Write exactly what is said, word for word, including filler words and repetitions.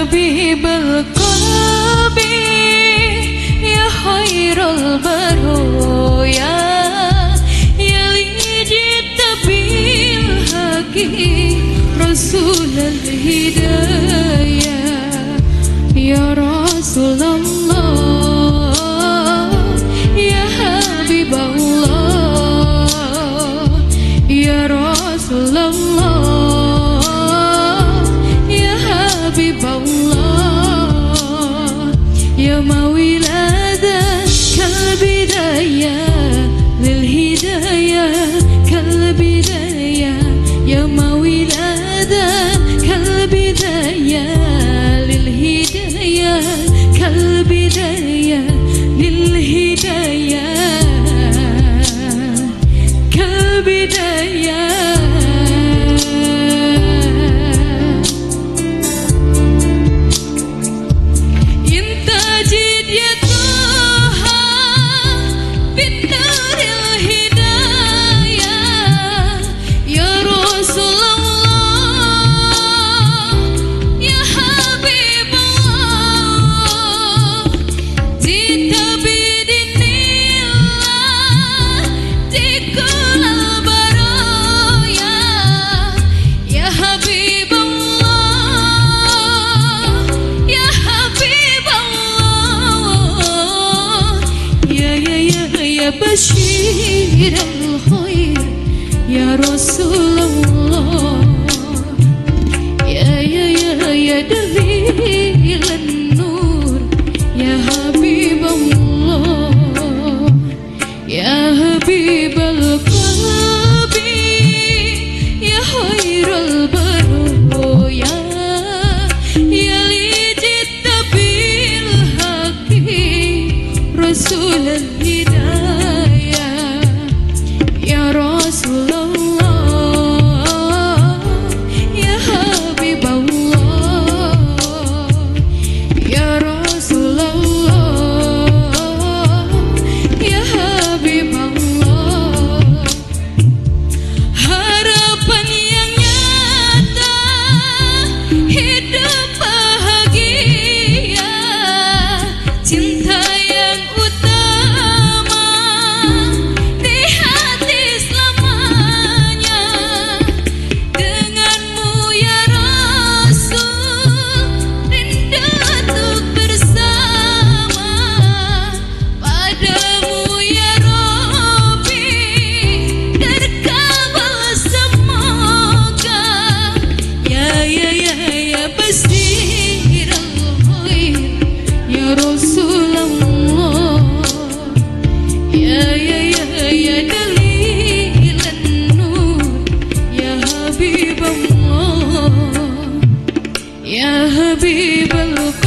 habibal qalbi ya khairul baroya ya lijita bil haqi rasulul hidayah ya Rasulullah ya habiballah ya Rasulullah ya habiballah ya mawilada kalbidaya lil hidayah kalbidaya ya mawilada kalbidaya lil hidayah kalbidaya lil hidayah kalbidaya intajid ya Tuhan binaril hidayah ya Rasulullah ya Habibullah jita bidinillah dikulal baroya ya Habibullah ya Habibullah ya ya ya ya Bashir al-Khair ya Rasulullah ya ya ya ya Dalil an-Nur ya Habibullah ya habibal qalbi ya khairul baroya ya lijita bil haqi rasulul hidayah ya Rasulullah ya habiballah ya Rasulullah ya habiballah harapan yang nyata hidup bahagia cinta yang utama di hati selamanya denganmu ya Rasul rindu untuk bersama padamu ya Rabbi terkabul semoga ya ya ya ya Bashirul Khair ya Rasulullah ya ya ya ya Dalil an-Nur ya Habibullah ya Habibul